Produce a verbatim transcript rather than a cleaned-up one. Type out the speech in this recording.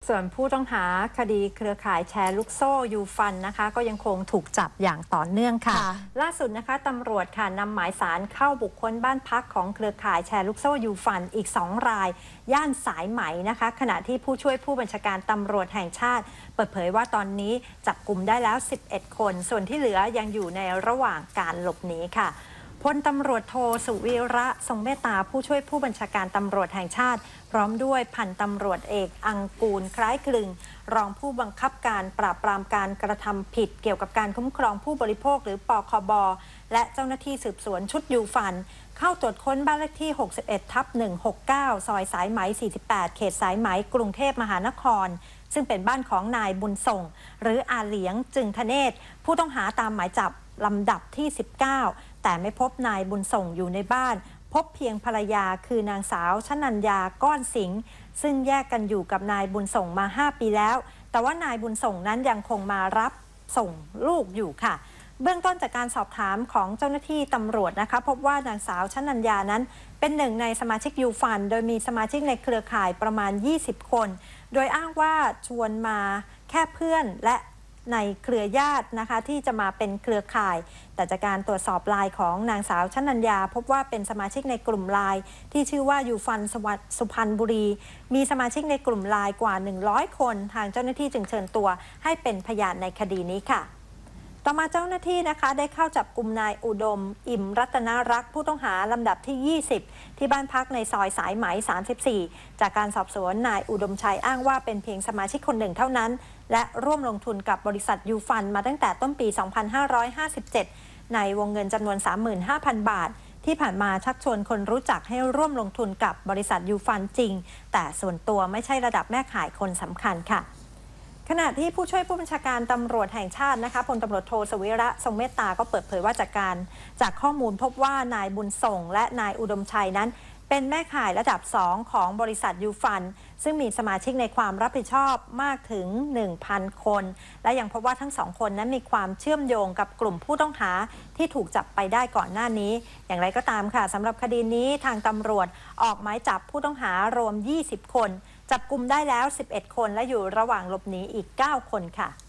ส่วนผู้ต้องหาคดีเครือข่ายแชร์ลูกโซ่ยูฟันนะคะก็ยังคงถูกจับอย่างต่อเนื่องค่ะล่าสุดนะคะตำรวจค่ะนำหมายสารเข้าบุคคลบ้านพักของเครือข่ายแชร์ลูกโซ่ยูฟันอีกสองรายย่านสายไหมนะคะขณะที่ผู้ช่วยผู้บัญชาการตำรวจแห่งชาติเปิดเผยว่าตอนนี้จับกลุ่มได้แล้วสิบเอ็ดคนส่วนที่เหลือยังอยู่ในระหว่างการหลบหนีค่ะพลตำรวจโทสุวีระทรงเมตตาผู้ช่วยผู้บัญชาการตำรวจแห่งชาติพร้อมด้วยพันตำรวจเอกอังกูลคล้ายคลึงรองผู้บังคับการปราบปรามการกระทำผิดเกี่ยวกับการคุ้มครองผู้บริโภคหรือปคบและเจ้าหน้าที่สืบสวนชุดยูฟันเข้าตรวจค้นบ้านเลขที่หกสิบเอ็ดทับหนึ่งหกเก้าซอยสายไหมสี่สิบแปดเขตสายไหมกรุงเทพมหานครซึ่งเป็นบ้านของนายบุญส่งหรืออาเหลียงจึงธเนศผู้ต้องหาตามหมายจับลำดับที่สิบเก้าแต่ไม่พบนายบุญส่งอยู่ในบ้านพบเพียงภรรยาคือนางสาวชนัญญาก้อนสิงห์ซึ่งแยกกันอยู่กับนายบุญส่งมาห้าปีแล้วแต่ว่านายบุญส่งนั้นยังคงมารับส่งลูกอยู่ค่ะเบื้องต้นจากการสอบถามของเจ้าหน้าที่ตำรวจนะคะพบว่านางสาวชนัญญานั้นเป็นหนึ่งในสมาชิกยูฟันโดยมีสมาชิกในเครือข่ายประมาณยี่สิบคนโดยอ้างว่าชวนมาแค่เพื่อนและในเครือญาตินะคะที่จะมาเป็นเครือข่ายแต่จากการตรวจสอบไลน์ของนางสาวชนัญญาพบว่าเป็นสมาชิกในกลุ่มไลน์ที่ชื่อว่ายูฟันสุพรรณบุรีมีสมาชิกในกลุ่มไลน์กว่าหนึ่งร้อยคนทางเจ้าหน้าที่จึงเชิญตัวให้เป็นพยานในคดีนี้ค่ะต่อมาเจ้าหน้าที่นะคะได้เข้าจับกุมนายอุดมอิ่มรัตนรักษ์ผู้ต้องหาลำดับที่ยี่สิบที่บ้านพักในซอยสายไหมสามสิบสี่จากการสอบสวนนายอุดมชัยอ้างว่าเป็นเพียงสมาชิกคนหนึ่งเท่านั้นและร่วมลงทุนกับบริษัทยูฟันมาตั้งแต่ต้นปี สองพันห้าร้อยห้าสิบเจ็ด ในวงเงินจำนวน สามหมื่นห้าพัน บาทที่ผ่านมาชักชวนคนรู้จักให้ร่วมลงทุนกับบริษัทยูฟันจริงแต่ส่วนตัวไม่ใช่ระดับแม่ข่ายคนสำคัญค่ะขณะที่ผู้ช่วยผู้บัญชาการตำรวจแห่งชาตินะคะพลตำรวจโทสวิระทรงเมตตาก็เปิดเผยว่าจากการจากข้อมูลพบว่านายบุญส่งและนายอุดมชัยนั้นเป็นแม่ข่ายระดับสองของบริษัทยูฟันซึ่งมีสมาชิกในความรับผิดชอบมากถึง หนึ่งพัน คนและยังพบว่าทั้งสองคนนั้นมีความเชื่อมโยงกับกลุ่มผู้ต้องหาที่ถูกจับไปได้ก่อนหน้านี้อย่างไรก็ตามค่ะสำหรับคดีนี้ทางตำรวจออกหมายจับผู้ต้องหารวมยี่สิบคนจับกุมได้แล้วสิบเอ็ดคนและอยู่ระหว่างหลบหนีอีกเก้าคนค่ะ